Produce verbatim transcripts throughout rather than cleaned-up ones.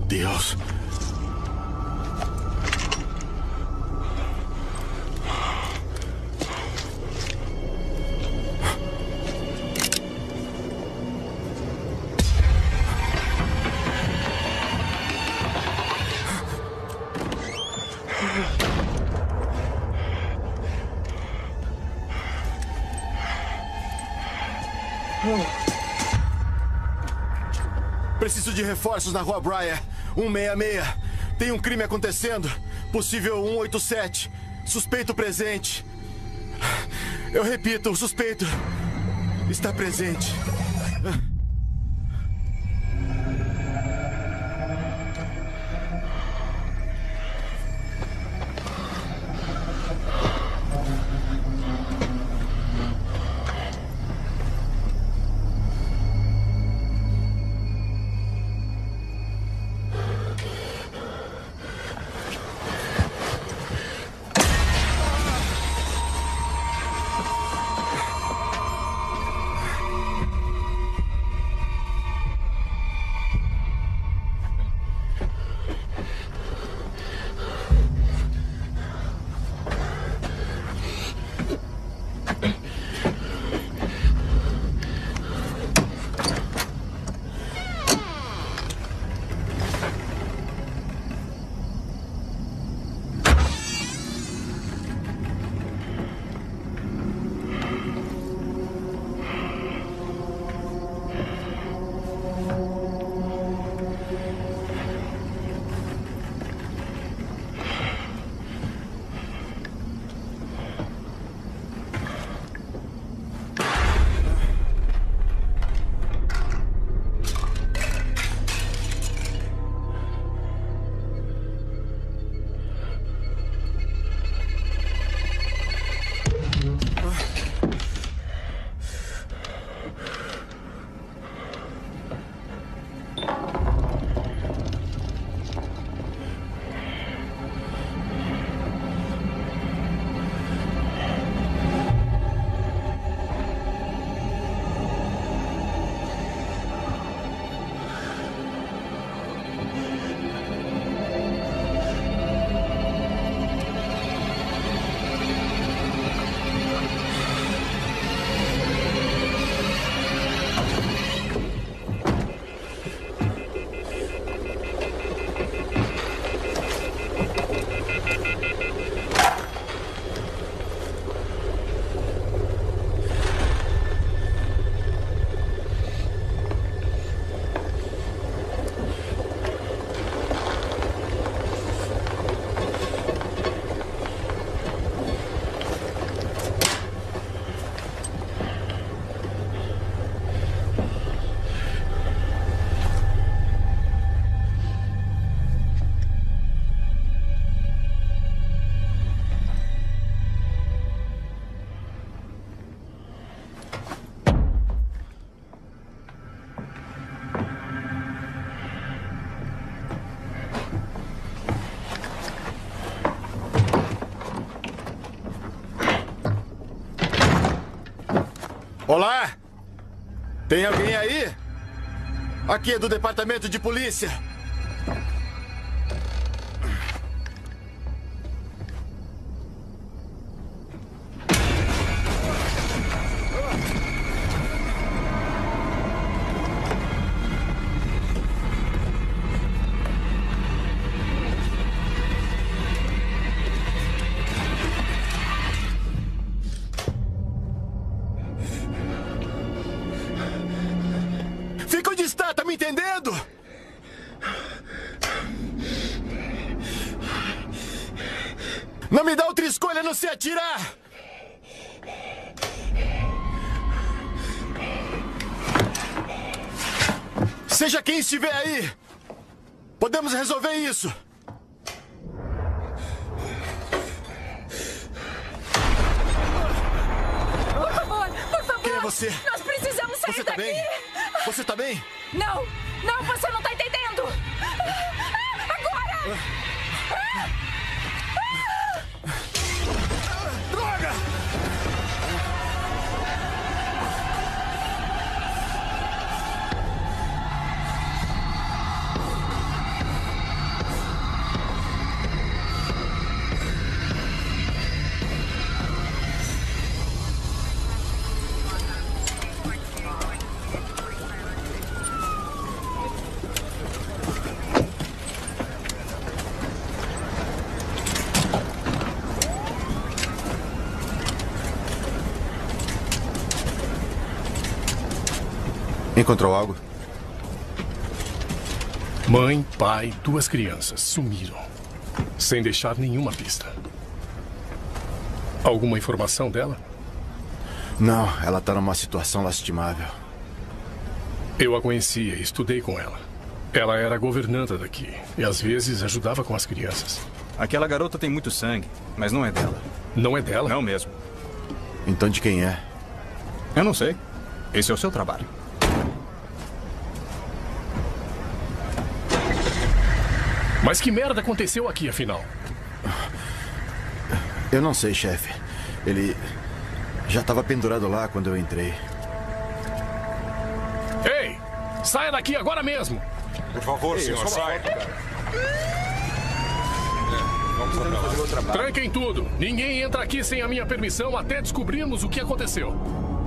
Deus. Preciso de reforços na Rua Briar. cento e sessenta e seis. Tem um crime acontecendo. Possível cento e oitenta e sete. Suspeito presente. Eu repito, o suspeito está presente. Olá? Tem alguém aí? Aqui é do departamento de polícia. Entendendo? Não me dá outra escolha a não ser atirar! Seja quem estiver aí, podemos resolver isso! Por favor, por favor! Quem é você? Nós precisamos sair você tá daqui! Bem? Você tá bem? Não! Não, você não tá entendendo! Agora! Droga! Encontrou algo? Mãe, pai, duas crianças sumiram, sem deixar nenhuma pista. Alguma informação dela? Não, ela está numa situação lastimável. Eu a conhecia e estudei com ela. Ela era governanta daqui e às vezes ajudava com as crianças. Aquela garota tem muito sangue, mas não é dela. Não é dela? Não mesmo. Então de quem é? Eu não sei. Esse é o seu trabalho. Mas que merda aconteceu aqui, afinal? Eu não sei, chefe. Ele já estava pendurado lá quando eu entrei. Ei! Saia daqui agora mesmo! Por favor, Ei, senhor, saia. Vamos fazer o trabalho. Tranquem tudo! Ninguém entra aqui sem a minha permissão até descobrirmos o que aconteceu.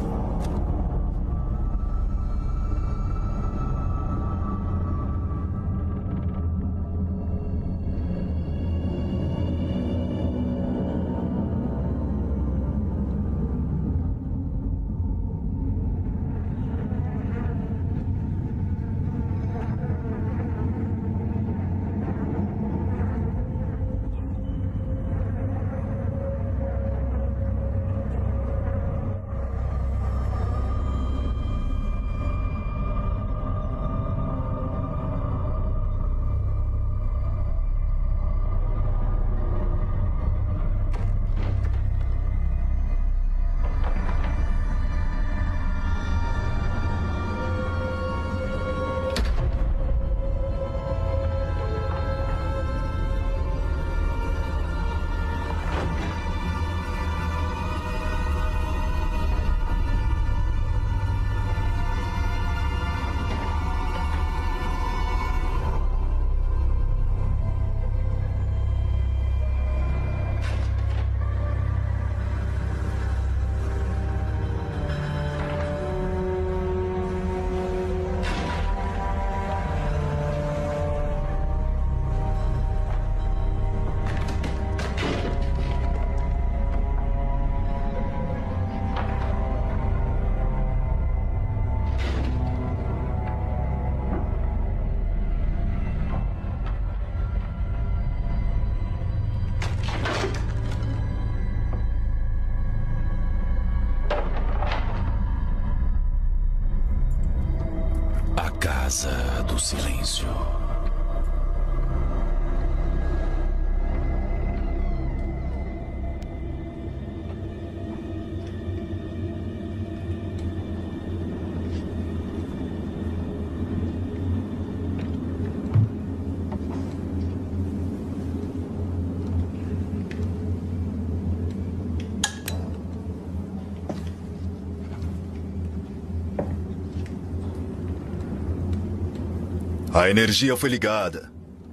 Casa do Silêncio. A energia foi ligada.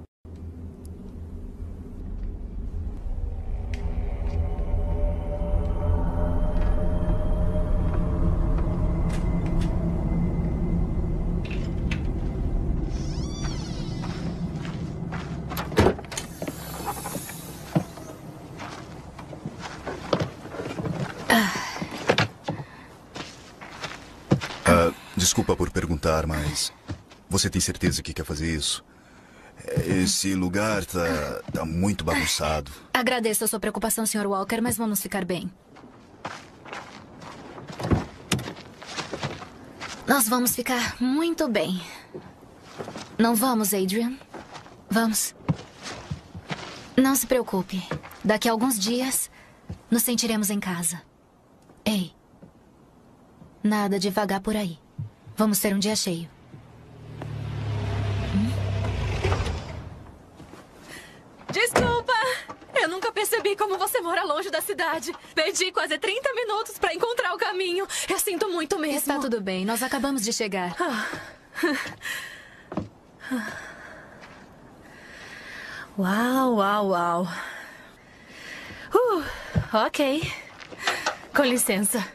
Ah, desculpa por perguntar, mas... Você tem certeza que quer fazer isso? Esse lugar tá, tá muito bagunçado. Agradeço a sua preocupação, senhor Walker, mas vamos ficar bem. Nós vamos ficar muito bem. Não vamos, Adrian? Vamos. Não se preocupe. Daqui a alguns dias, nos sentiremos em casa. Ei. Nada de vagar por aí. Vamos ter um dia cheio. Desculpa! Eu nunca percebi como você mora longe da cidade. Perdi quase trinta minutos para encontrar o caminho. Eu sinto muito mesmo. Está tudo bem. Nós acabamos de chegar. Uau, uau, uau. Uh, ok. Com licença.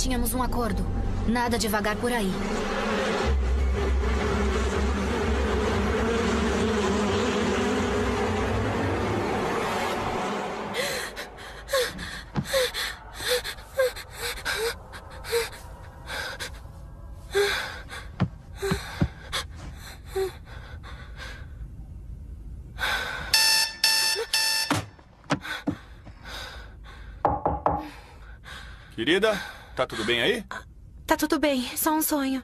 tínhamos um acordo. Nada devagar por aí. Querida, tá tudo bem aí? Tá tudo bem, só um sonho.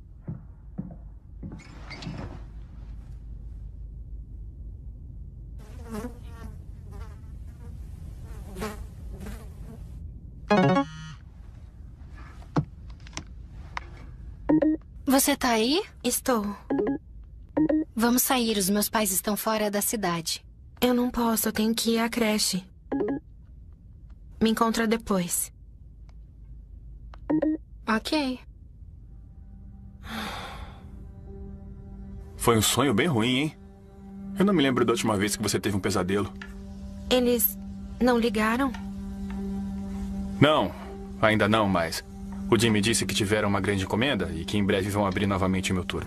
Você tá aí? Estou. Vamos sair, os meus pais estão fora da cidade. Eu não posso, eu tenho que ir à creche. Me encontra depois. Ok. Foi um sonho bem ruim, hein? Eu não me lembro da última vez que você teve um pesadelo. Eles não ligaram? Não, ainda não, mas o Jim me disse que tiveram uma grande encomenda e que em breve vão abrir novamente o meu turno.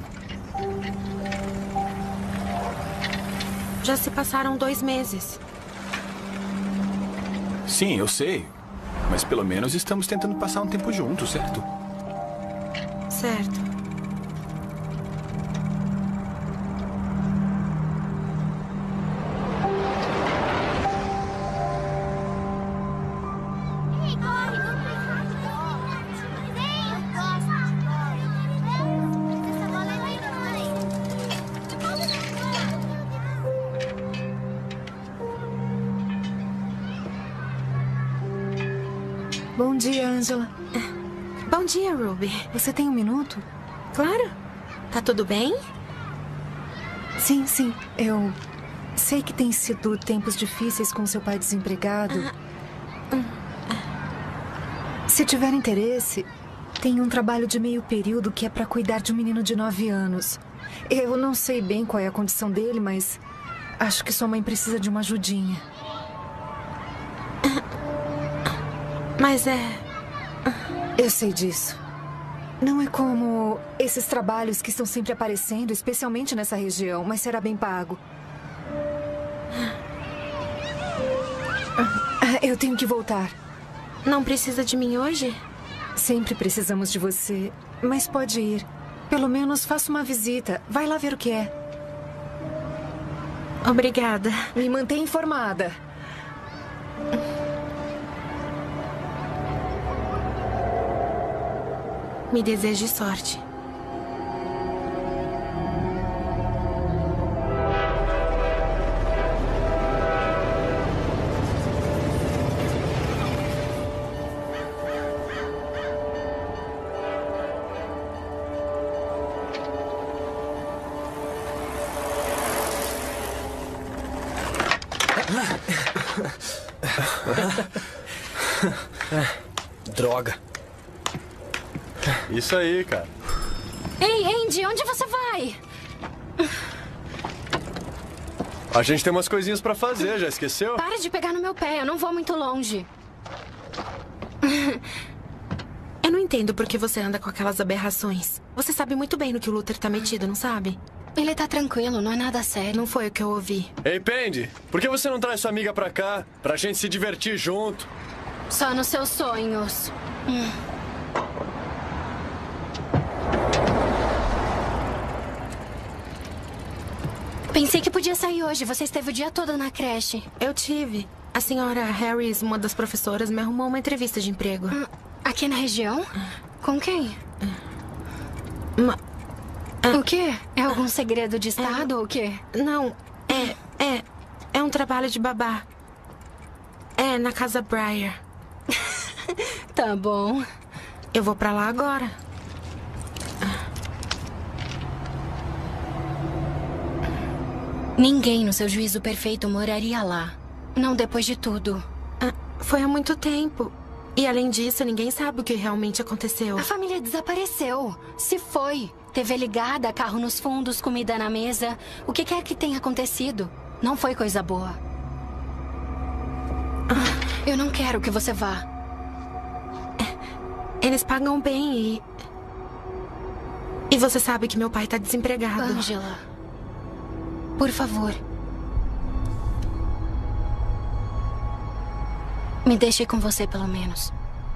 Já se passaram dois meses. Sim, eu sei. Mas pelo menos estamos tentando passar um tempo juntos, certo? Certo. Bom dia, Angela. Bom dia, Ruby. Você tem um minuto? Claro. Tá tudo bem? Sim, sim. Eu sei que tem sido tempos difíceis com seu pai desempregado. Se tiver interesse, tem um trabalho de meio período que é para cuidar de um menino de nove anos. Eu não sei bem qual é a condição dele, mas acho que sua mãe precisa de uma ajudinha. Mas é... Eu sei disso. Não é como esses trabalhos que estão sempre aparecendo, especialmente nessa região, mas será bem pago. Eu tenho que voltar. Não precisa de mim hoje? Sempre precisamos de você, mas pode ir. Pelo menos faça uma visita. Vai lá ver o que é. Obrigada. Me mantenha informada. Me deseje sorte. Droga. Isso aí, cara. Ei, Andy, onde você vai? A gente tem umas coisinhas pra fazer, já esqueceu? Para de pegar no meu pé, eu não vou muito longe. Eu não entendo por que você anda com aquelas aberrações. Você sabe muito bem no que o Luther tá metido, não sabe? Ele tá tranquilo, não é nada sério. Não foi o que eu ouvi. Ei, Pendy, por que você não traz sua amiga pra cá? Pra gente se divertir junto? Só nos seus sonhos. Hum. Pensei que podia sair hoje. Você esteve o dia todo na creche. Eu tive. A senhora Harris, uma das professoras, me arrumou uma entrevista de emprego. Hum, aqui na região? Com quem? Uma... O quê? É algum segredo de estado é... ou o quê? Não, é... É... É um trabalho de babá. É, na Casa Breyer. Tá bom. Eu vou pra lá agora. Ninguém no seu juízo perfeito moraria lá. Não depois de tudo. Ah, foi há muito tempo. E além disso, ninguém sabe o que realmente aconteceu. A família desapareceu. Se foi. T V ligada, carro nos fundos, comida na mesa. O que quer que tenha acontecido. Não foi coisa boa. Eu não quero que você vá. Eles pagam bem e... E você sabe que meu pai tá desempregado. Angela, por favor. Me deixe com você, pelo menos.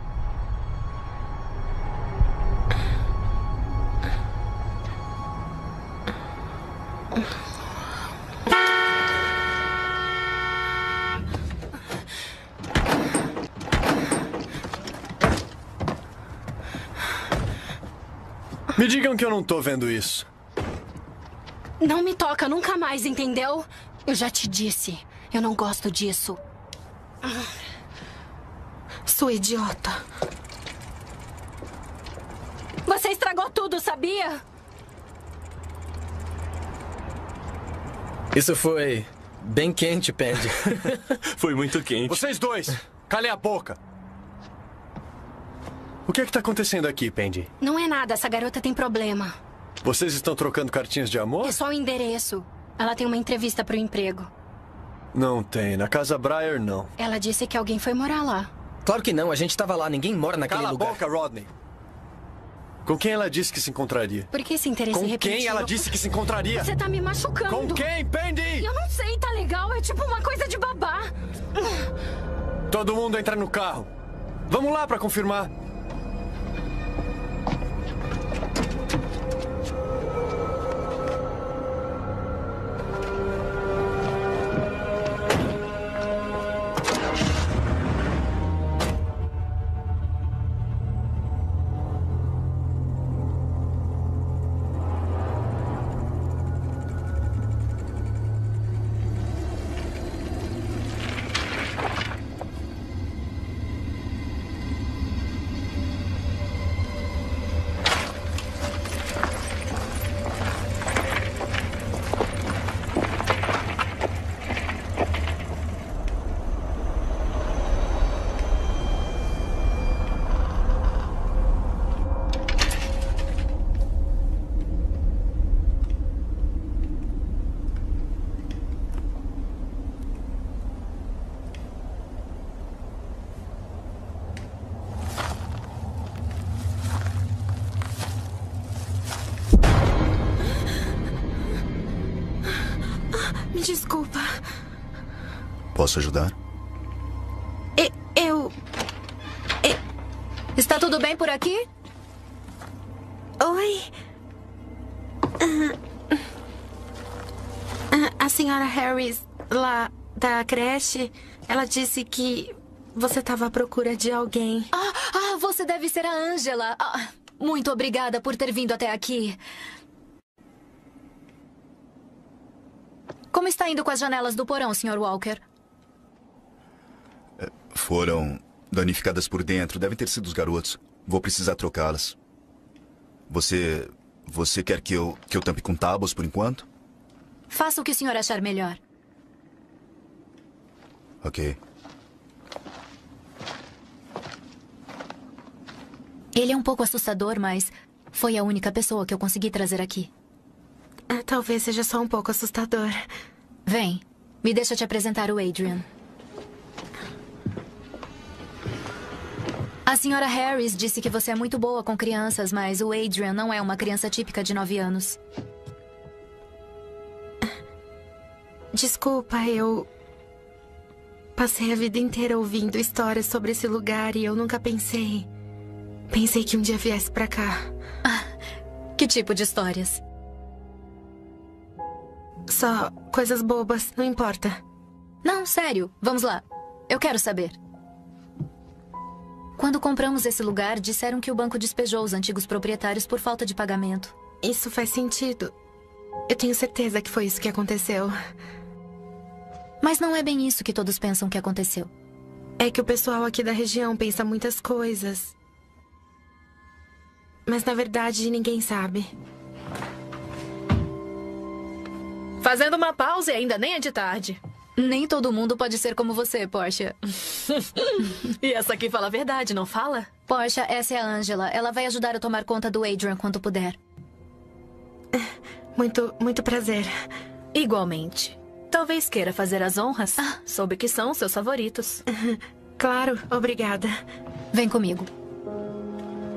Me digam que eu não tô vendo isso. Não me toca nunca mais, entendeu? Eu já te disse. Eu não gosto disso. Sua idiota. Você estragou tudo, sabia? Isso foi bem quente, Pendy. Foi muito quente. Vocês dois, calem a boca. O que é que tá acontecendo aqui, Pendy? Não é nada, essa garota tem problema. Vocês estão trocando cartinhas de amor? É só o endereço. Ela tem uma entrevista pro emprego. Não tem, na Casa Briar não. Ela disse que alguém foi morar lá. Claro que não, a gente tava lá, ninguém mora naquele Cala lugar. Cala a boca, Rodney. Com quem ela disse que se encontraria? Por que esse interesse Com repentino? quem ela disse que se encontraria? Você tá me machucando. Com quem, Pendy? Eu não sei, tá legal? É tipo uma coisa de babá. Todo mundo entra no carro. Vamos lá pra confirmar. Me desculpa. Posso ajudar? Eu... eu... Está tudo bem por aqui? Oi? Ah, ah, a senhora Harris, lá da creche, ela disse que você estava à procura de alguém. Ah, ah, você deve ser a Angela. Ah, muito obrigada por ter vindo até aqui. Como está indo com as janelas do porão, senhor Walker? Foram danificadas por dentro. Devem ter sido os garotos. Vou precisar trocá-las. Você... Você quer que eu, que eu tampe com tábuas por enquanto? Faça o que o senhor achar melhor. Ok. Ele é um pouco assustador, mas foi a única pessoa que eu consegui trazer aqui. Ah, talvez seja só um pouco assustador. Vem, me deixa te apresentar o Adrian. A senhora Harris disse que você é muito boa com crianças, mas o Adrian não é uma criança típica de nove anos. Desculpa, eu... passei a vida inteira ouvindo histórias sobre esse lugar e eu nunca pensei... Pensei que um dia viesse pra cá. Ah, que tipo de histórias? Só coisas bobas, não importa. Não, sério, vamos lá. Eu quero saber. Quando compramos esse lugar, disseram que o banco despejou os antigos proprietários por falta de pagamento. Isso faz sentido. Eu tenho certeza que foi isso que aconteceu. Mas não é bem isso que todos pensam que aconteceu. É que o pessoal aqui da região pensa muitas coisas. Mas na verdade ninguém sabe. Fazendo uma pausa e ainda nem é de tarde. Nem todo mundo pode ser como você, Portia. E essa aqui fala a verdade, não fala? Portia, essa é a Angela. Ela vai ajudar a tomar conta do Adrian quando puder. Muito, muito prazer. Igualmente. Talvez queira fazer as honras. Ah. Soube que são os seus favoritos. Claro, obrigada. Vem comigo.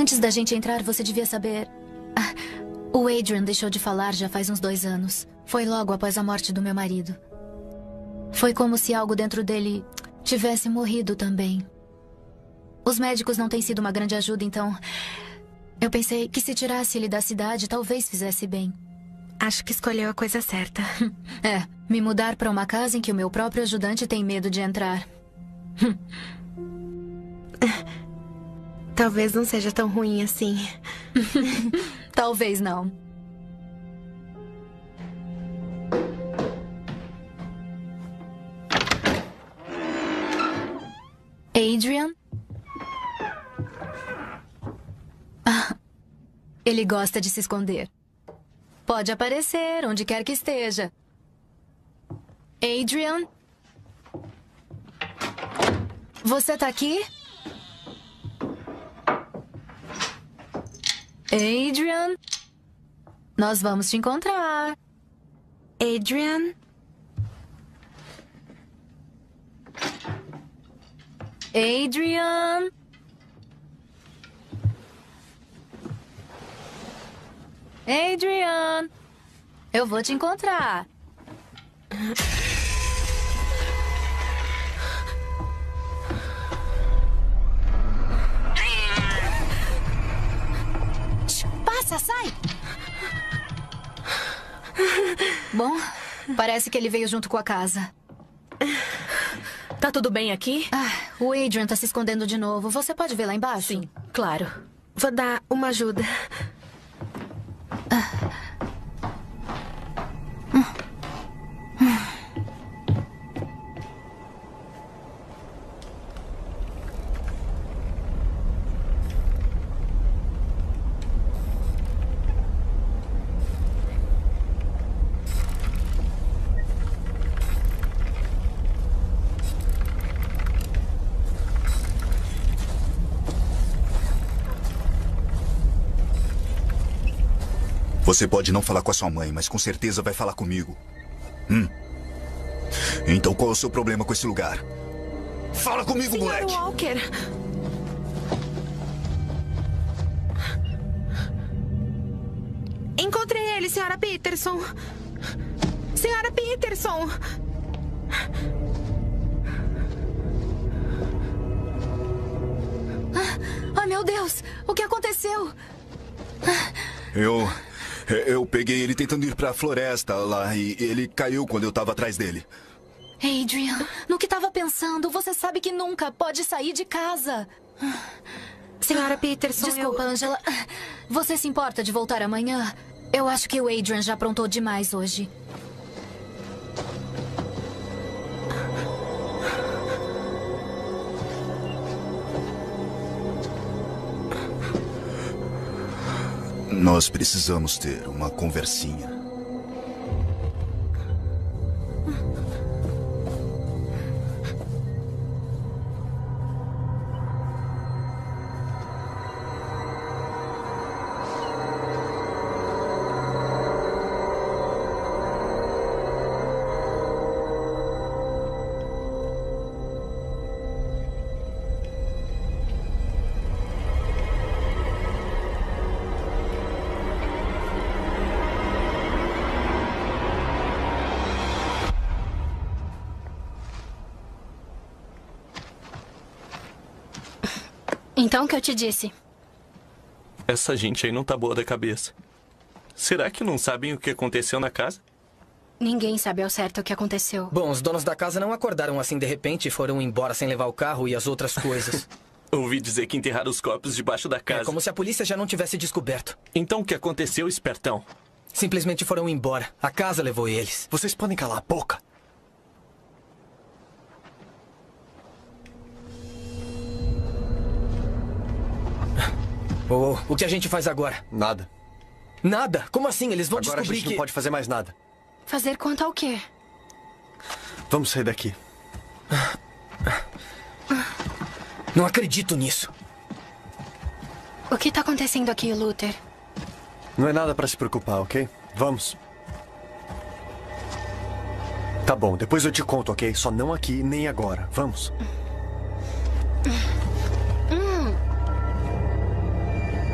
Antes da gente entrar, você devia saber... Ah, o Adrian deixou de falar já faz uns dois anos. Foi logo após a morte do meu marido. Foi como se algo dentro dele tivesse morrido também. Os médicos não têm sido uma grande ajuda, então... Eu pensei que se tirasse ele da cidade, talvez fizesse bem. Acho que escolheu a coisa certa. É, me mudar para uma casa em que o meu próprio ajudante tem medo de entrar. Talvez não seja tão ruim assim. Talvez não. Adrian? Ah, ele gosta de se esconder. Pode aparecer onde quer que esteja. Adrian? Você tá aqui? Adrian? Nós vamos te encontrar. Adrian? Adrian? Adrian? Eu vou te encontrar. Passa, sai! Bom, parece que ele veio junto com a casa. Tá tudo bem aqui? Ah, o Adrian tá se escondendo de novo. Você pode ver lá embaixo? Sim, claro. Vou dar uma ajuda. Ah. Você pode não falar com a sua mãe, mas com certeza vai falar comigo. Hum. Então qual é o seu problema com esse lugar? Fala comigo, Senhor moleque! Walker! Encontrei ele, senhora Peterson. Senhora Peterson! Ah, ai, meu Deus! O que aconteceu? Eu... Eu peguei ele tentando ir pra floresta lá e ele caiu quando eu tava atrás dele. Adrian, no que tava pensando? Você sabe que nunca pode sair de casa. Senhora Peterson, Desculpa, eu... Angela. Você se importa de voltar amanhã? Eu acho que o Adrian já aprontou demais hoje. Nós precisamos ter uma conversinha. Então, o que eu te disse? Essa gente aí não tá boa da cabeça. Será que não sabem o que aconteceu na casa? Ninguém sabe ao certo o que aconteceu. Bom, os donos da casa não acordaram assim de repente e foram embora sem levar o carro e as outras coisas. Ouvi dizer que enterraram os corpos debaixo da casa. É como se a polícia já não tivesse descoberto. Então o que aconteceu, espertão? Simplesmente foram embora. A casa levou eles. Vocês podem calar a boca? Oh, o que a gente faz agora? Nada. Nada? Como assim? Eles vão Agora descobrir a gente que... não pode fazer mais nada. Fazer quanto ao quê? Vamos sair daqui. Não acredito nisso. O que tá acontecendo aqui, Luther? Não é nada pra se preocupar, ok? Vamos. Tá bom, depois eu te conto, ok? Só não aqui nem agora. Vamos. Hum.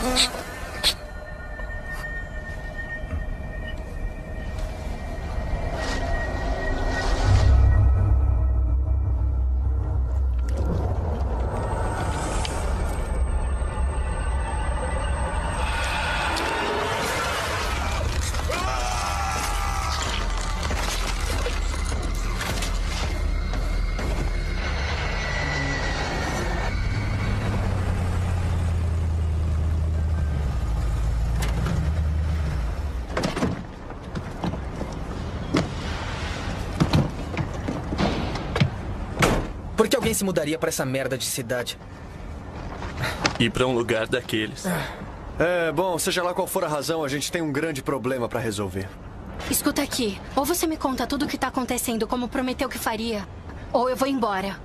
Por que alguém se mudaria pra essa merda de cidade? Ir pra um lugar daqueles. É, bom, seja lá qual for a razão, a gente tem um grande problema pra resolver. Escuta aqui. Ou você me conta tudo o que tá acontecendo como prometeu que faria, ou eu vou embora.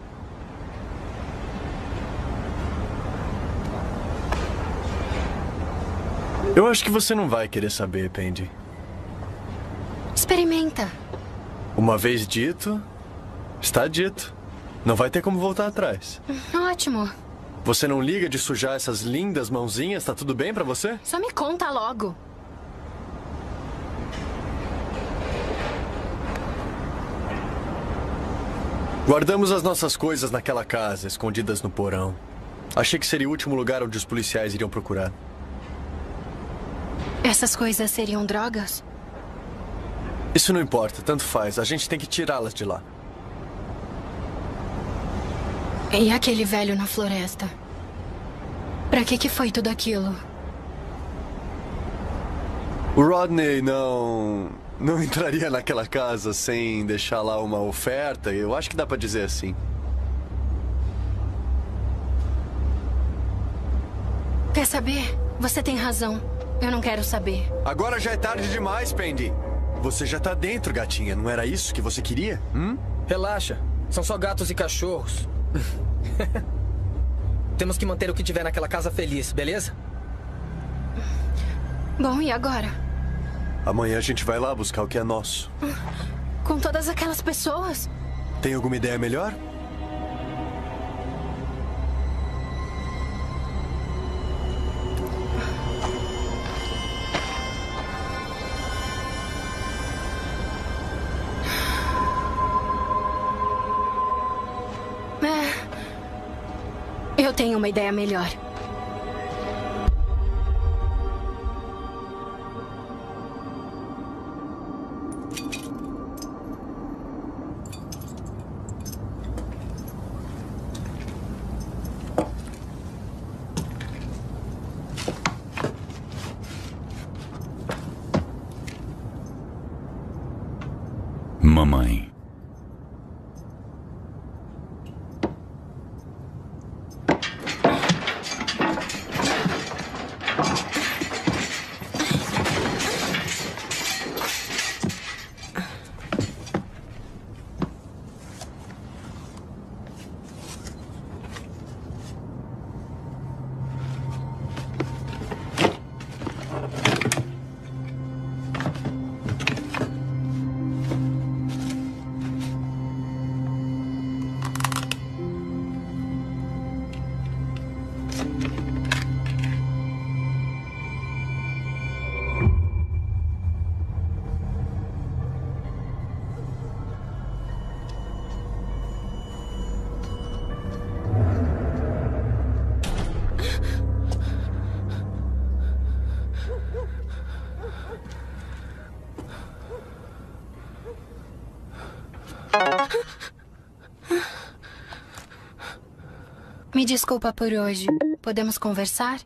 Eu acho que você não vai querer saber, Pendy. Experimenta. Uma vez dito, está dito. Não vai ter como voltar atrás. Ótimo. Você não liga de sujar essas lindas mãozinhas? Tá tudo bem pra você? Só me conta logo. Guardamos as nossas coisas naquela casa, escondidas no porão. Achei que seria o último lugar onde os policiais iriam procurar. Essas coisas seriam drogas? Isso não importa, tanto faz. A gente tem que tirá-las de lá. E aquele velho na floresta? Pra que que foi tudo aquilo? O Rodney não... não entraria naquela casa sem deixar lá uma oferta. Eu acho que dá pra dizer assim. Quer saber? Você tem razão. Eu não quero saber. Agora já é tarde demais, Pendy. Você já tá dentro, gatinha. Não era isso que você queria? Hum? Relaxa. São só gatos e cachorros. Temos que manter o que tiver naquela casa feliz, beleza? Bom, e agora? Amanhã a gente vai lá buscar o que é nosso. Com todas aquelas pessoas? Tem alguma ideia melhor? Eu tenho uma ideia melhor. Mamãe. Me desculpa por hoje. Podemos conversar?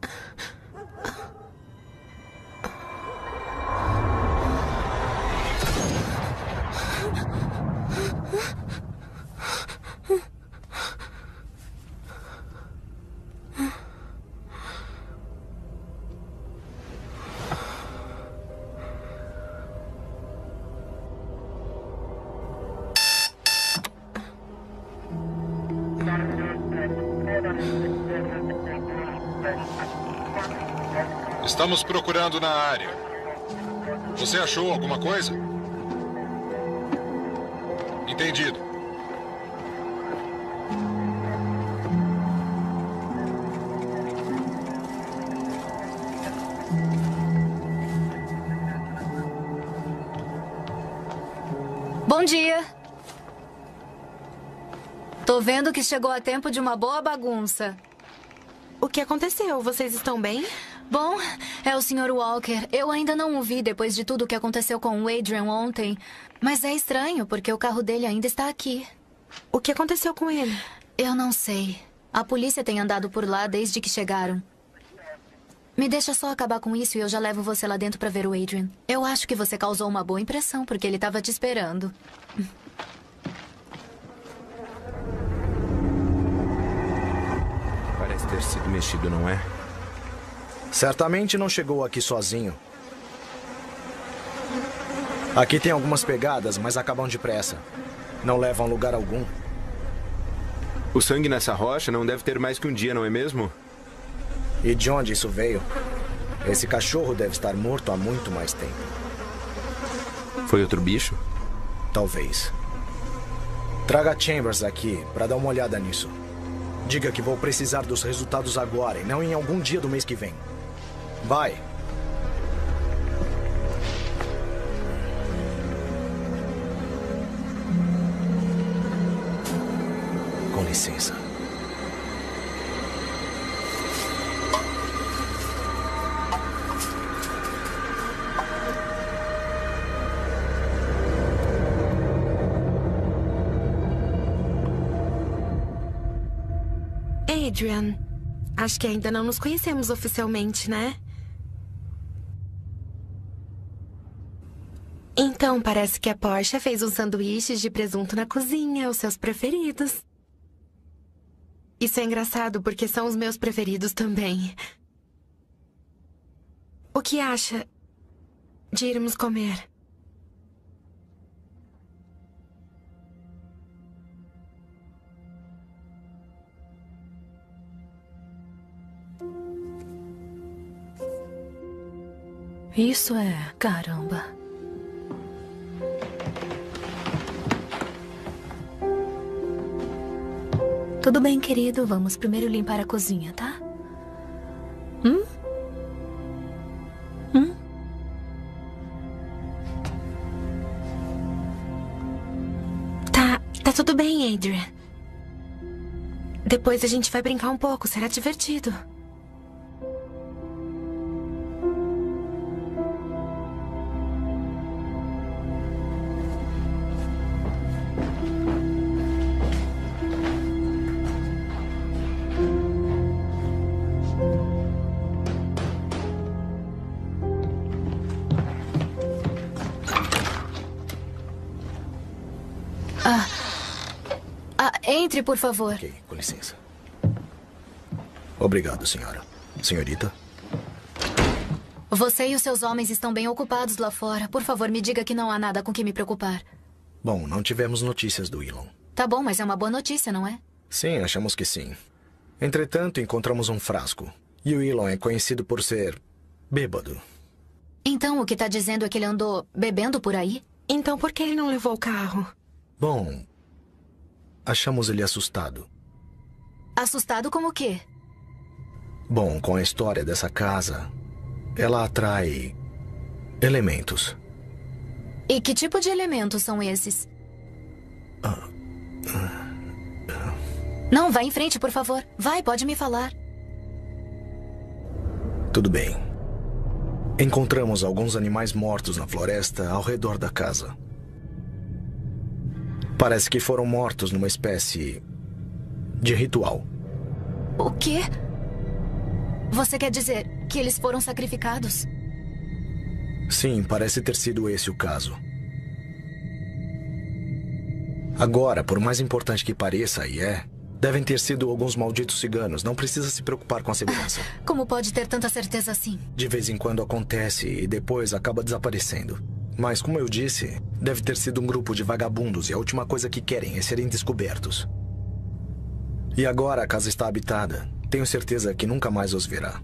Estamos procurando na área. Você achou alguma coisa? Entendido. Bom dia. Tô vendo que chegou a tempo de uma boa bagunça. O que aconteceu? Vocês estão bem? Bom, é o senhor Walker. Eu ainda não o vi depois de tudo o que aconteceu com o Adrian ontem. Mas é estranho, porque o carro dele ainda está aqui. O que aconteceu com ele? Eu não sei. A polícia tem andado por lá desde que chegaram. Me deixa só acabar com isso e eu já levo você lá dentro para ver o Adrian. Eu acho que você causou uma boa impressão, porque ele estava te esperando. Parece ter sido mexido, não é? Certamente não chegou aqui sozinho. Aqui tem algumas pegadas, mas acabam depressa. Não levam a lugar algum. O sangue nessa rocha não deve ter mais que um dia, não é mesmo? E de onde isso veio? Esse cachorro deve estar morto há muito mais tempo. Foi outro bicho? Talvez. Traga Chambers aqui para dar uma olhada nisso. Diga que vou precisar dos resultados agora e não em algum dia do mês que vem. Vai. Com licença. Adrian, acho que ainda não nos conhecemos oficialmente, né? Então, parece que a Porsche fez uns sanduíches de presunto na cozinha, os seus preferidos. Isso é engraçado, porque são os meus preferidos também. O que acha de irmos comer? Isso é... caramba. Tudo bem, querido. Vamos primeiro limpar a cozinha, tá? Hum? Hum? Tá, tá tudo bem, Adrian. Depois a gente vai brincar um pouco. Será divertido. Ah. Ah, entre, por favor. Ok, com licença. Obrigado, senhora. Senhorita? Você e os seus homens estão bem ocupados lá fora. Por favor, me diga que não há nada com que me preocupar. Bom, não tivemos notícias do Elon. Tá bom, mas é uma boa notícia, não é? Sim, achamos que sim. Entretanto, encontramos um frasco. E o Elon é conhecido por ser bêbado. Então, o que tá dizendo é que ele andou bebendo por aí? Então, por que ele não levou o carro? Bom, achamos ele assustado. Assustado com o quê? Bom, com a história dessa casa, ela atrai elementos. E que tipo de elementos são esses? Ah, ah, ah. Não, vá em frente, por favor. Vai, pode me falar. Tudo bem. Encontramos alguns animais mortos na floresta ao redor da casa. Parece que foram mortos numa espécie de ritual. O quê? Você quer dizer que eles foram sacrificados? Sim, parece ter sido esse o caso. Agora, por mais importante que pareça, e é, devem ter sido alguns malditos ciganos. Não precisa se preocupar com a segurança. Como pode ter tanta certeza assim? De vez em quando acontece e depois acaba desaparecendo. Mas, como eu disse, deve ter sido um grupo de vagabundos e a última coisa que querem é serem descobertos. E agora a casa está habitada. Tenho certeza que nunca mais os verá.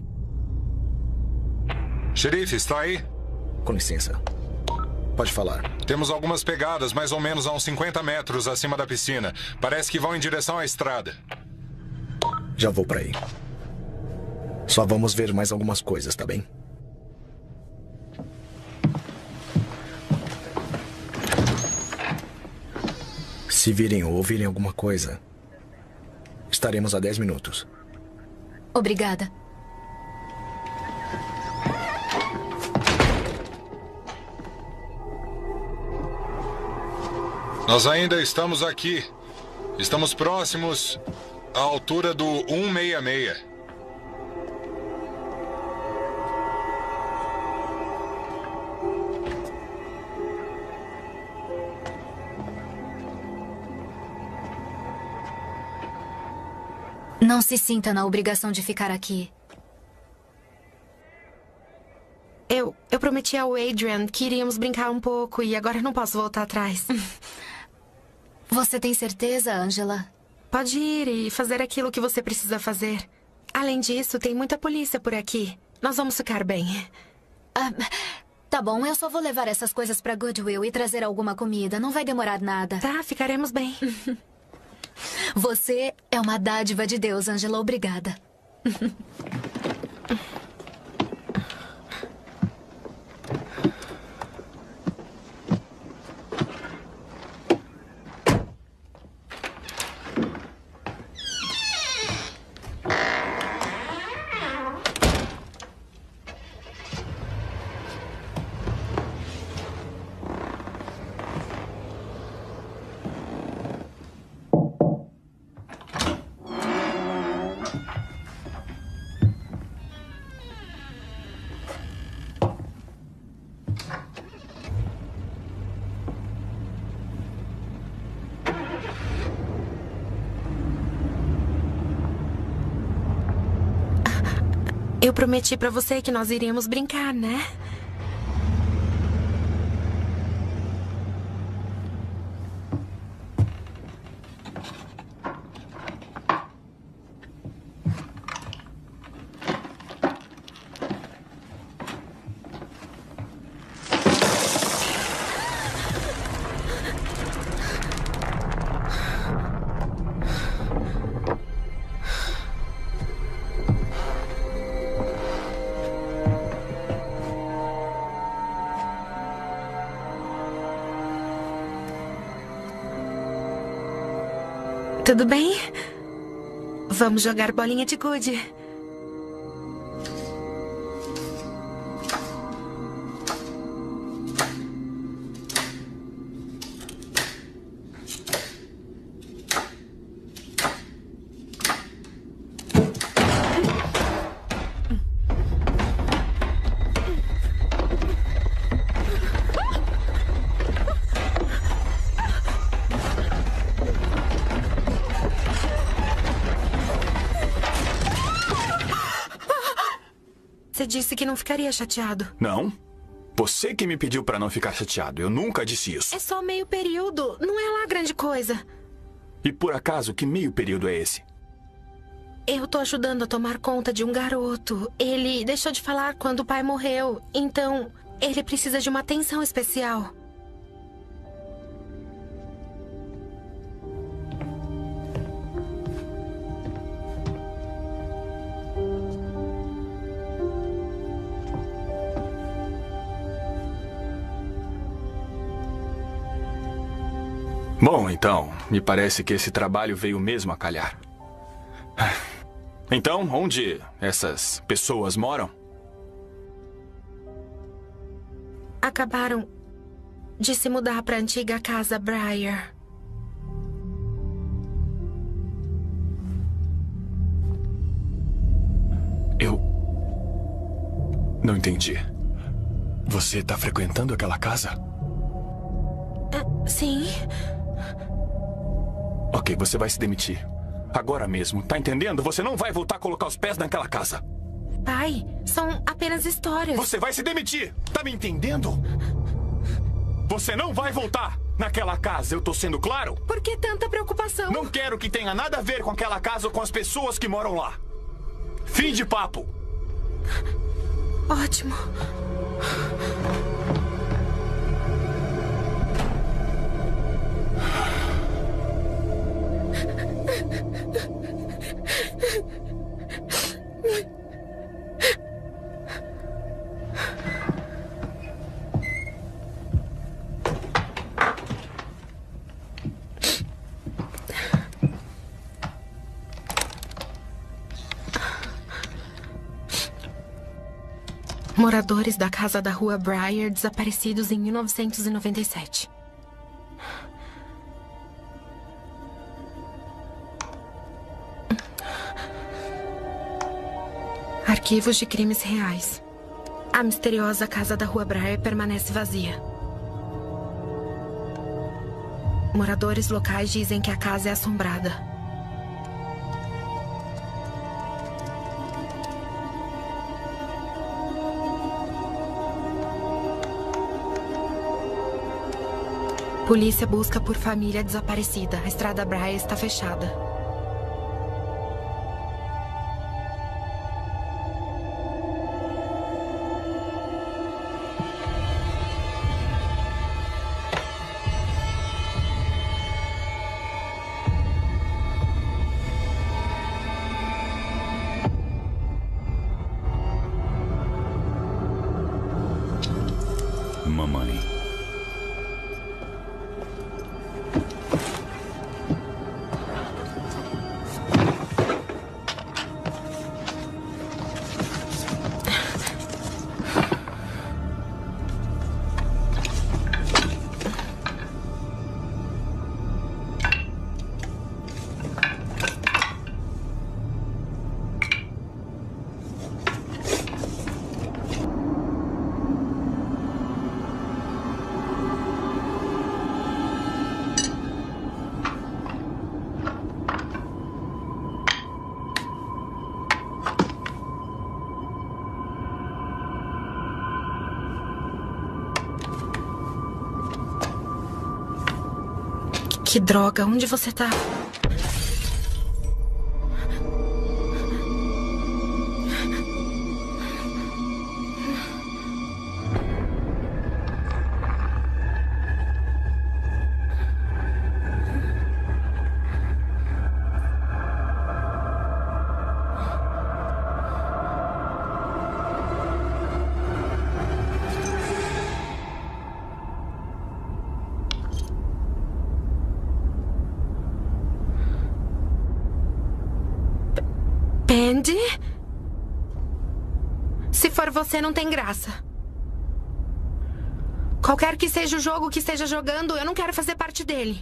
Xerife, está aí? Com licença. Pode falar. Temos algumas pegadas mais ou menos a uns cinquenta metros acima da piscina. Parece que vão em direção à estrada. Já vou para aí. Só vamos ver mais algumas coisas, tá bem? Se virem ou ouvirem alguma coisa, estaremos a dez minutos. Obrigada. Nós ainda estamos aqui. Estamos próximos à altura do cento e sessenta e seis. Não se sinta na obrigação de ficar aqui. Eu, eu prometi ao Adrian que iríamos brincar um pouco e agora não posso voltar atrás. Você tem certeza, Angela? Pode ir e fazer aquilo que você precisa fazer. Além disso, tem muita polícia por aqui. Nós vamos ficar bem. Ah, tá bom, eu só vou levar essas coisas pra Goodwill e trazer alguma comida. Não vai demorar nada. Tá, ficaremos bem. Você é uma dádiva de Deus, Angela. Obrigada. Eu prometi pra você que nós iríamos brincar, né? Tudo bem? Vamos jogar bolinha de gude. Você disse que não ficaria chateado. Não. Você que me pediu pra não ficar chateado. Eu nunca disse isso. É só meio período. Não é lá grande coisa. E por acaso, que meio período é esse? Eu tô ajudando a tomar conta de um garoto. Ele deixou de falar quando o pai morreu. Então, ele precisa de uma atenção especial. Bom, então, me parece que esse trabalho veio mesmo a calhar. Então, onde essas pessoas moram? Acabaram de se mudar para a antiga casa Briar. Eu não entendi. Você está frequentando aquela casa? Uh, sim. Ok, você vai se demitir. Agora mesmo, tá entendendo? Você não vai voltar a colocar os pés naquela casa. Pai, são apenas histórias. Você vai se demitir! Tá me entendendo? Você não vai voltar naquela casa, eu tô sendo claro? Por que tanta preocupação? Não quero que tenha nada a ver com aquela casa ou com as pessoas que moram lá. Fim de papo. Ótimo. Moradores da casa da Rua Briar desaparecidos em mil novecentos e noventa e sete. Arquivos de crimes reais. A misteriosa casa da Rua Briar permanece vazia. Moradores locais dizem que a casa é assombrada. Polícia busca por família desaparecida. A estrada Briar está fechada. Mamãe. Que droga, onde você tá? Pendy? Se for você, não tem graça. Qualquer que seja o jogo que esteja jogando, eu não quero fazer parte dele.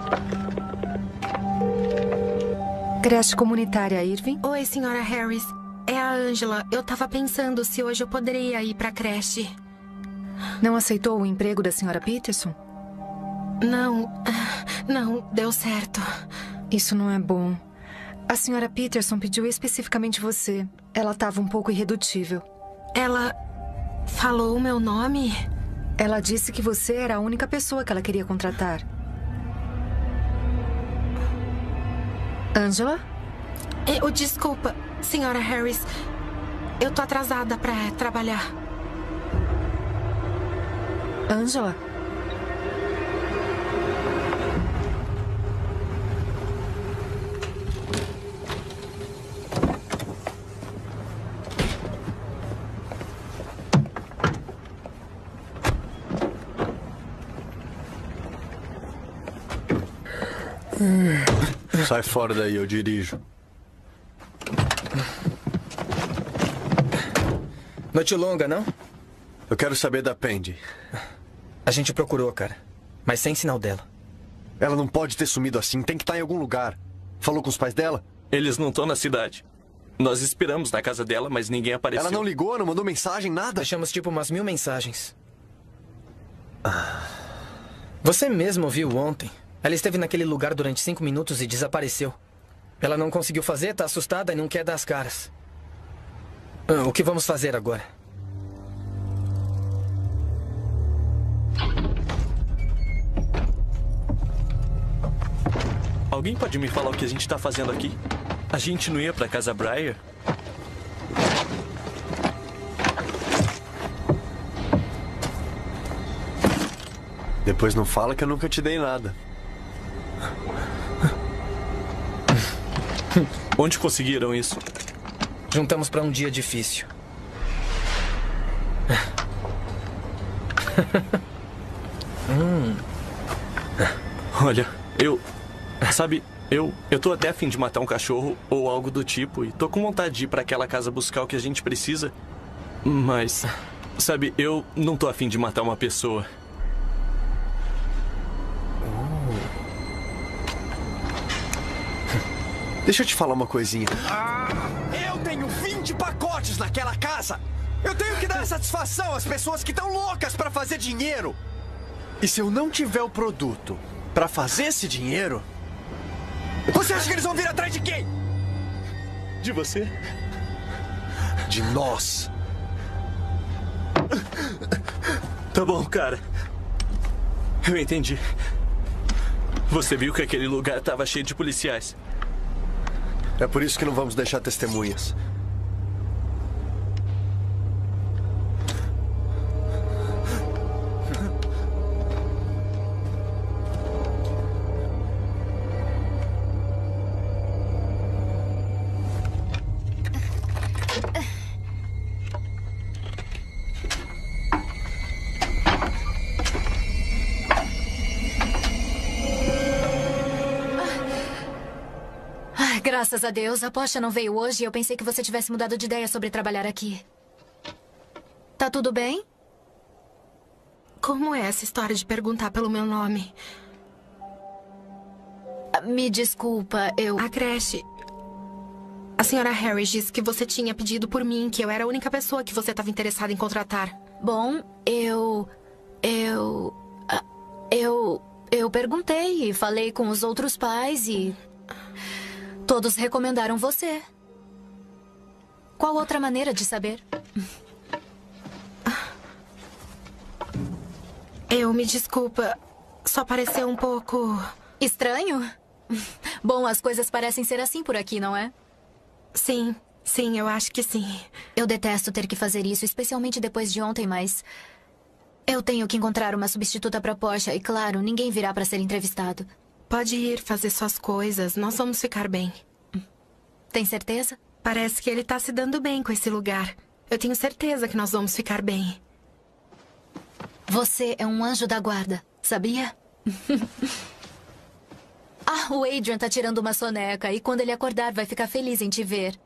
Creche comunitária, Irving? Oi, senhora Harris. é a Angela. Eu tava pensando se hoje eu poderia ir pra creche. Não aceitou o emprego da senhora Peterson? Não, não, deu certo. Isso não é bom. A senhora Peterson pediu especificamente você. Ela estava um pouco irredutível. Ela falou o meu nome? Ela disse que você era a única pessoa que ela queria contratar. Angela? Eu, desculpa, senhora Harris. Eu tô atrasada pra trabalhar. Angela? Sai fora daí, eu dirijo. Noite longa, não? Eu quero saber da Pendy. A gente procurou, cara. Mas sem sinal dela. Ela não pode ter sumido assim. Tem que estar em algum lugar. Falou com os pais dela? Eles não estão na cidade. Nós esperamos na casa dela, mas ninguém apareceu. Ela não ligou, não mandou mensagem, nada? Deixamos tipo umas mil mensagens. Você mesmo viu ontem. Ela esteve naquele lugar durante cinco minutos e desapareceu. Ela não conseguiu fazer, tá assustada e não quer dar as caras. O que vamos fazer agora? Alguém pode me falar o que a gente tá fazendo aqui? A gente não ia pra Casa Breyer? Depois não fala que eu nunca te dei nada. Onde conseguiram isso? Juntamos para um dia difícil. hum. Olha, eu... Sabe, eu, eu tô até a fim de matar um cachorro ou algo do tipo. E tô com vontade de ir pra aquela casa buscar o que a gente precisa. Mas, sabe, eu não tô a fim de matar uma pessoa. Deixa eu te falar uma coisinha. Ah, eu tenho vinte pacotes naquela casa. Eu tenho que dar satisfação às pessoas que estão loucas pra fazer dinheiro. E se eu não tiver o produto pra fazer esse dinheiro... Você acha que eles vão vir atrás de quem? De você. De nós. Tá bom, cara. Eu entendi. Você viu que aquele lugar tava cheio de policiais. É por isso que não vamos deixar testemunhas. Graças a Deus, a Porsche não veio hoje e eu pensei que você tivesse mudado de ideia sobre trabalhar aqui. Tá tudo bem? Como é essa história de perguntar pelo meu nome? Me desculpa, eu... A creche... A senhora Harris disse que você tinha pedido por mim, que eu era a única pessoa que você estava interessada em contratar. Bom, eu... Eu... Eu... Eu perguntei e falei com os outros pais e... Todos recomendaram você. Qual outra maneira de saber? Eu me desculpa. Só pareceu um pouco... Estranho? Bom, as coisas parecem ser assim por aqui, não é? Sim, sim, eu acho que sim. Eu detesto ter que fazer isso, especialmente depois de ontem, mas... Eu tenho que encontrar uma substituta para Porsche e, claro, ninguém virá para ser entrevistado. Pode ir fazer suas coisas. Nós vamos ficar bem. Tem certeza? Parece que ele tá se dando bem com esse lugar. Eu tenho certeza que nós vamos ficar bem. Você é um anjo da guarda, sabia? Ah, o Adrian tá tirando uma soneca e quando ele acordar vai ficar feliz em te ver.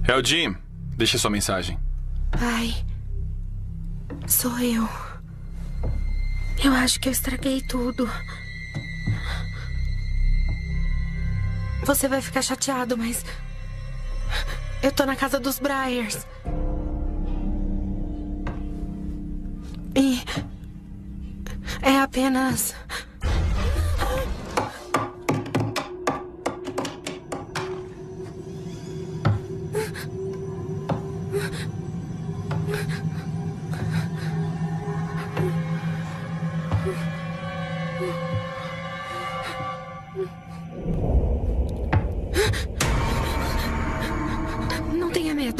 É o Jim. Deixe sua mensagem. Pai, sou eu. Eu acho que eu estraguei tudo. Você vai ficar chateado, mas... eu tô na casa dos Briars. E... é apenas... Não tenha medo.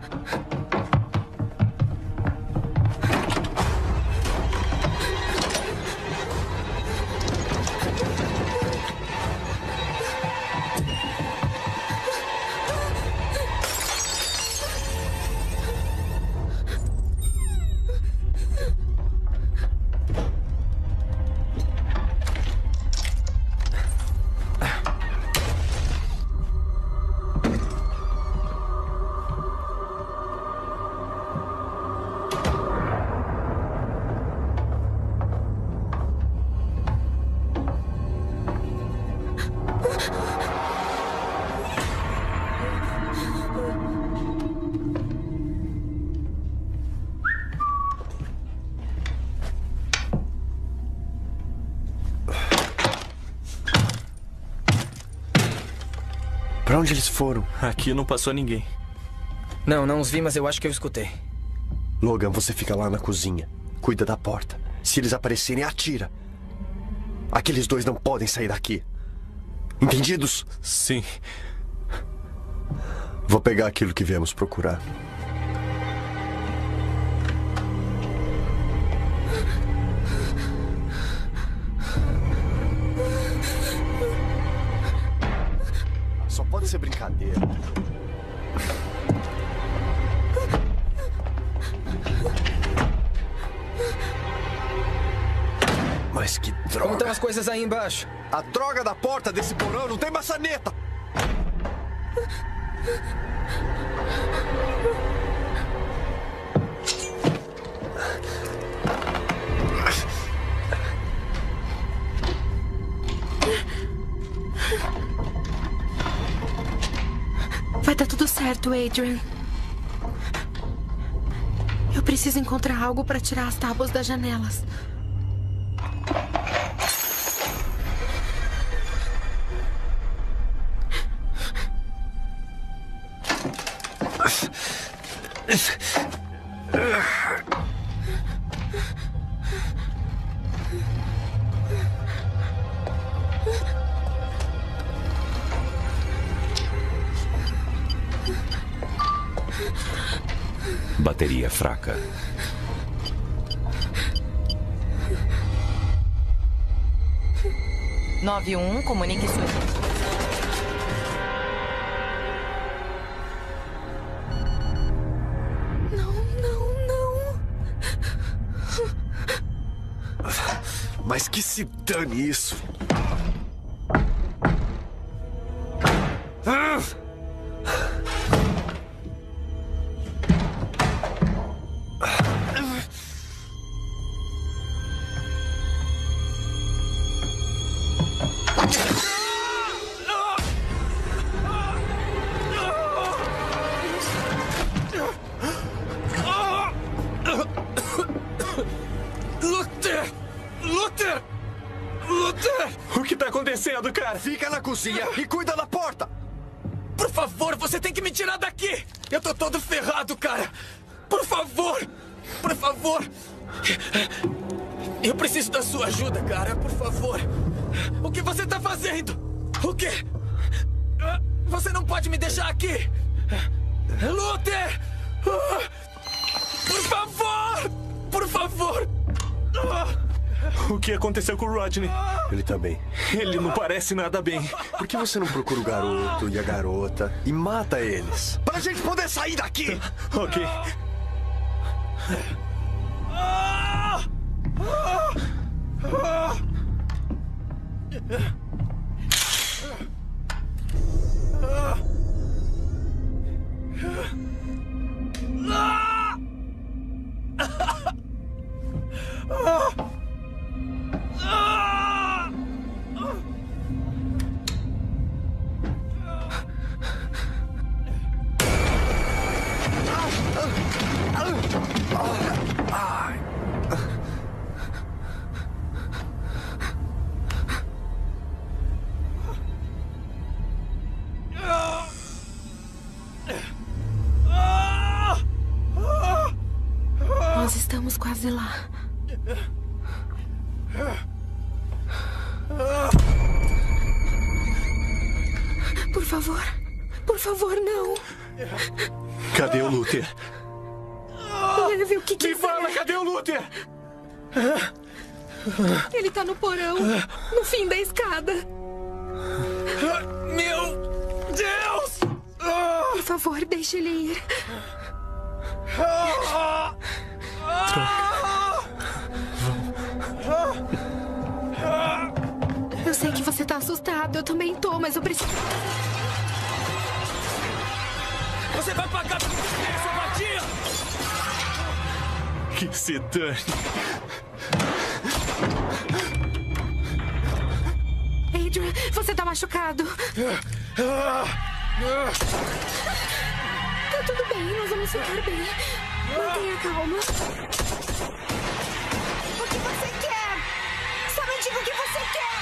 Pra onde eles foram? Aqui não passou ninguém. Não, não os vi, mas eu acho que eu escutei. Logan, você fica lá na cozinha. Cuida da porta. Se eles aparecerem, atira. Aqueles dois não podem sair daqui. Entendidos? Sim. Vou pegar aquilo que viemos procurar. Só pode ser brincadeira. Mas que droga. Como estão as coisas aí embaixo? A droga da porta desse porão não tem maçaneta. Vai dar tudo certo, Adrian. Eu preciso encontrar algo para tirar as tábuas das janelas. Bateria fraca. nove um, comunique sua... Não, não, não. Mas que se dane isso. Luther! Luther! Luther! O que tá acontecendo, cara? Fica na cozinha e cuida da porta! Por favor, você tem que me tirar daqui! Eu tô todo ferrado, cara! Por favor! Por favor! Eu preciso da sua ajuda, cara, por favor! O que você tá fazendo? O quê? Você não pode me deixar aqui! Luther! Por favor! Por favor! O que aconteceu com o Rodney? Ele tá bem. Ele não parece nada bem. Por que você não procura o garoto e a garota e mata eles? Pra gente poder sair daqui! Ok. Estamos quase lá. Por favor. Por favor, não. Cadê o Luther? Leve o que quiser. Me fala, cadê o Luther? Ele tá no porão, no fim da escada. Meu Deus! Por favor, deixe ele ir. Eu sei que você tá assustado, eu também tô, mas eu preciso... Você vai pagar por essa vadia! Que se dane. Adrian, você tá machucado. Tá tudo bem, nós vamos ficar bem. Mantenha calma. O que você quer? Só me diga o que você quer.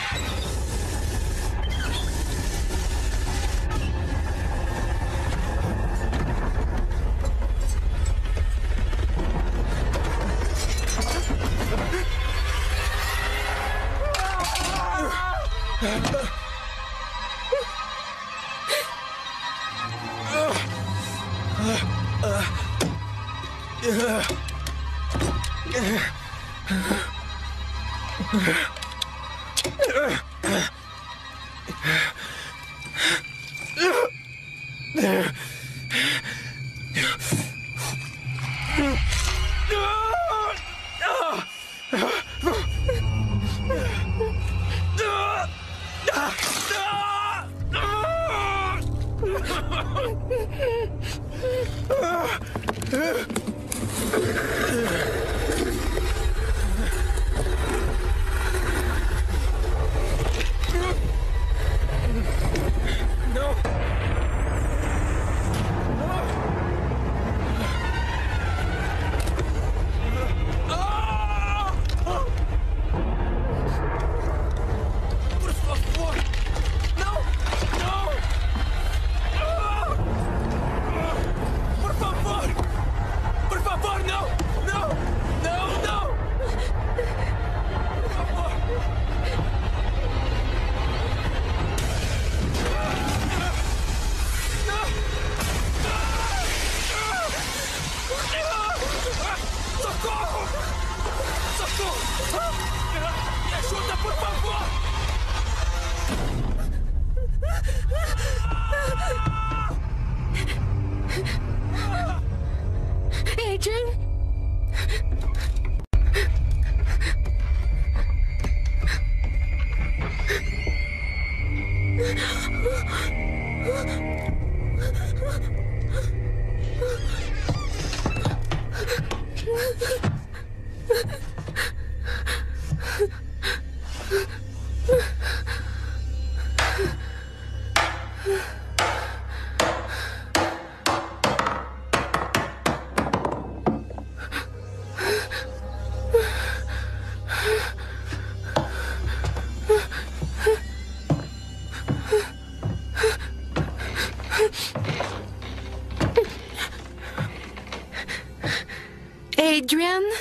Adrian,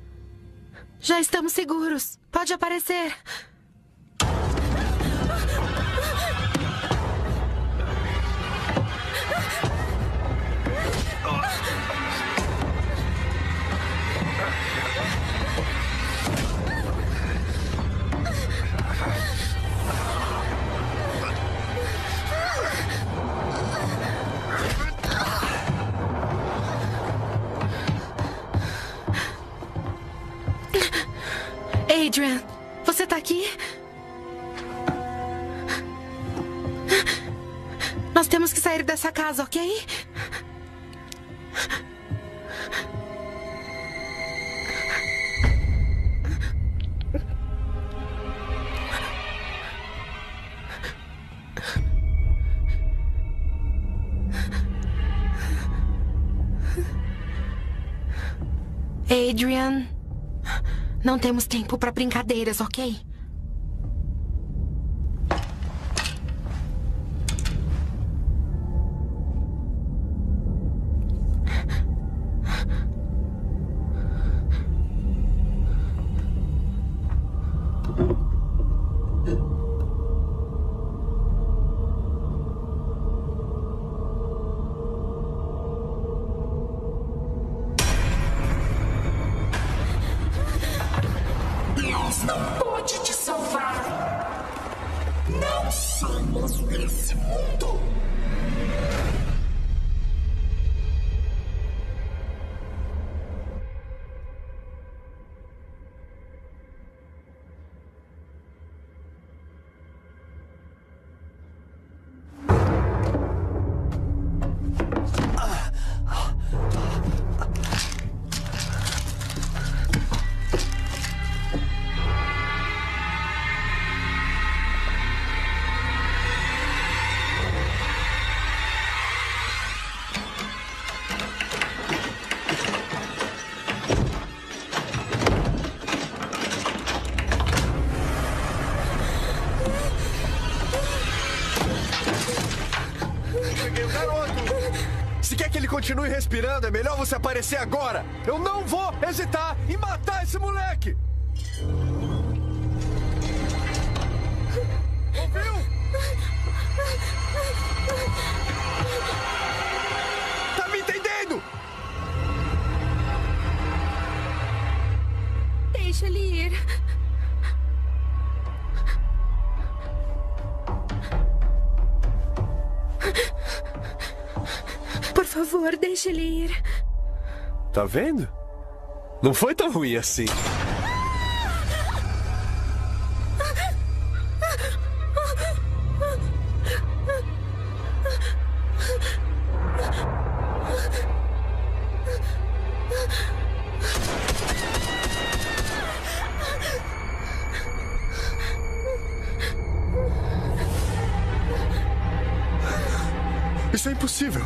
já estamos seguros. Pode aparecer. Adrian, você tá aqui? Nós temos que sair dessa casa, ok? Adrian, não temos tempo para brincadeiras, ok? não pode te salvar. Não somos desse mundo. Continue respirando, é melhor você aparecer agora. Eu não vou hesitar em matar esse moleque. Ouviu? Tá me entendendo? Deixa ele ir. Por favor, deixa ele ir. Tá vendo? Não foi tão ruim assim. Isso é impossível.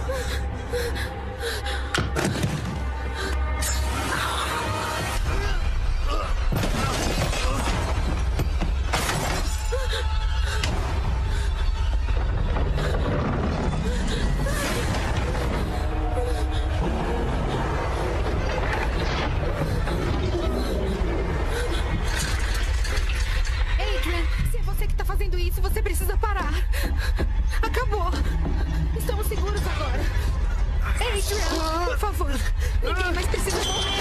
Adrian, se é você que tá fazendo isso, você precisa parar. Acabou. Estamos seguros agora. Adrian, por favor. Ninguém mais precisa morrer.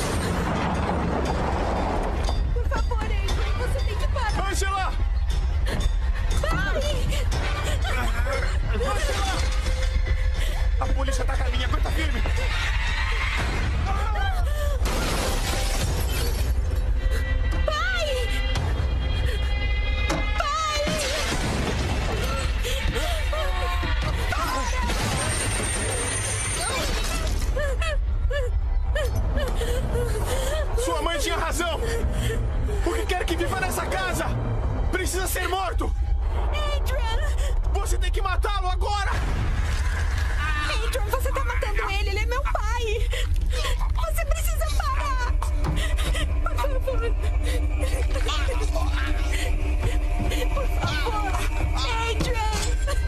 Por favor, Adrian, você tem que parar. Angela! Pai! Angela! A polícia tá a caminho, aguenta firme! Sua mãe tinha razão! O que quer que viva nessa casa precisa ser morto! Adrian! Você tem que matá-lo agora! Adrian, você tá matando ele, ele é meu pai! Você precisa parar! Por favor! Por favor! Adrian!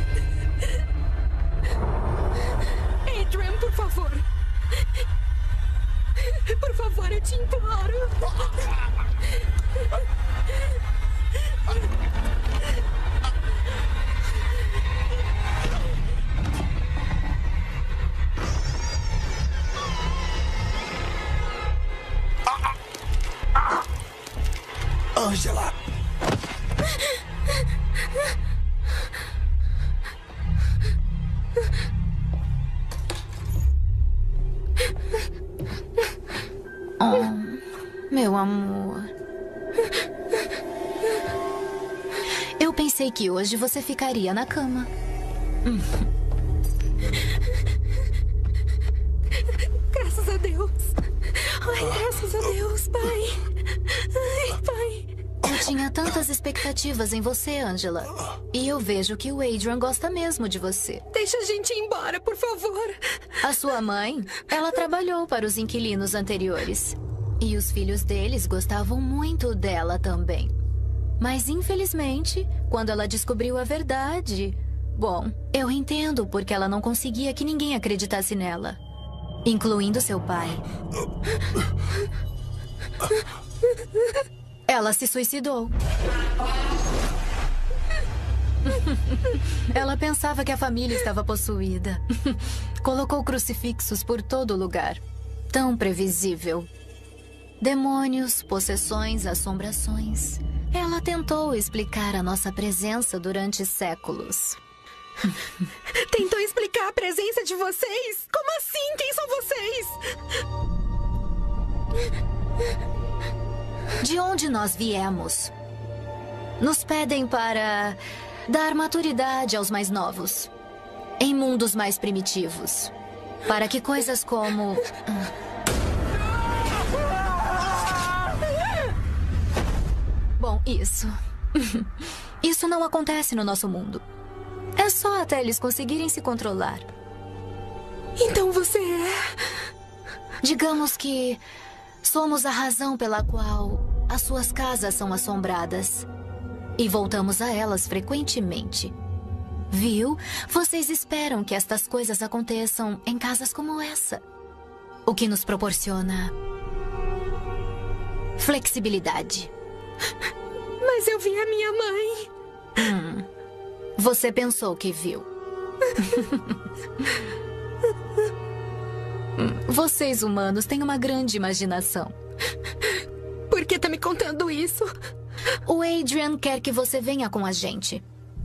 Adrian, por favor! Por favor, eu te imploro! Angela! Oh, meu amor. Eu pensei que hoje você ficaria na cama. Graças a Deus. Ai, graças a Deus, pai. Ai, pai. Eu tinha tantas expectativas em você, Angela. E eu vejo que o Adrian gosta mesmo de você. Deixa a gente ir embora, por favor. A sua mãe, ela trabalhou para os inquilinos anteriores. E os filhos deles gostavam muito dela também. Mas, infelizmente, quando ela descobriu a verdade... Bom, eu entendo porque ela não conseguia que ninguém acreditasse nela. Incluindo seu pai. Ela se suicidou. Ela pensava que a família estava possuída. Colocou crucifixos por todo lugar. Tão previsível. Demônios, possessões, assombrações. Ela tentou explicar a nossa presença durante séculos. Tentou explicar a presença de vocês? Como assim? Quem são vocês? De onde nós viemos? Nos pedem para dar maturidade aos mais novos, em mundos mais primitivos, para que coisas como... Bom, isso... Isso não acontece no nosso mundo. É só até eles conseguirem se controlar. Então você é... Digamos que somos a razão pela qual as suas casas são assombradas. E voltamos a elas frequentemente. Viu? Vocês esperam que estas coisas aconteçam em casas como essa. O que nos proporciona flexibilidade. Mas eu vi a minha mãe. Hum. Você pensou que viu. Vocês humanos têm uma grande imaginação. Por que tá me contando isso? O Adrian quer que você venha com a gente.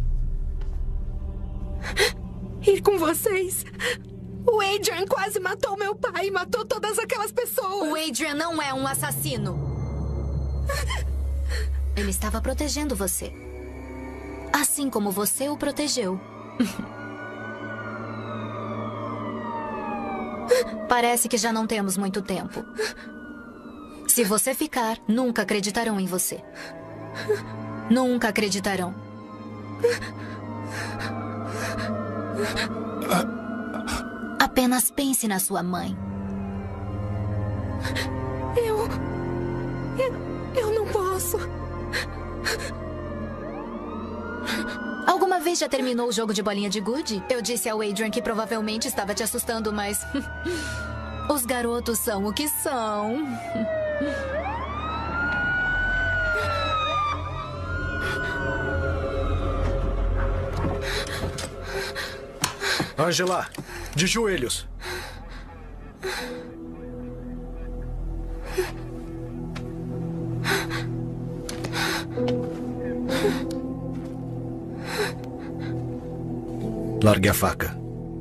Ir com vocês? O Adrian quase matou meu pai e matou todas aquelas pessoas. O Adrian não é um assassino. Ele estava protegendo você. Assim como você o protegeu. Parece que já não temos muito tempo. Se você ficar, nunca acreditarão em você. Nunca acreditarão. Apenas pense na sua mãe. Eu... Eu, eu não posso. Alguma vez já terminou o jogo de bolinha de gude? Eu disse ao Adrian que provavelmente estava te assustando, mas... Os garotos são o que são. Angela, de joelhos. Largue a faca.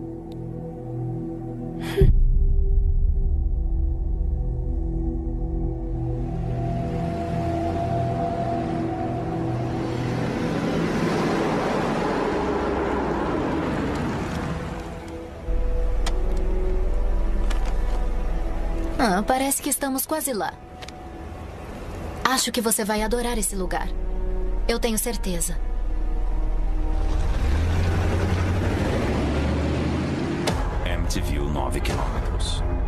Ah, parece que estamos quase lá. Acho que você vai adorar esse lugar. Eu tenho certeza. Amityville, nove quilômetros.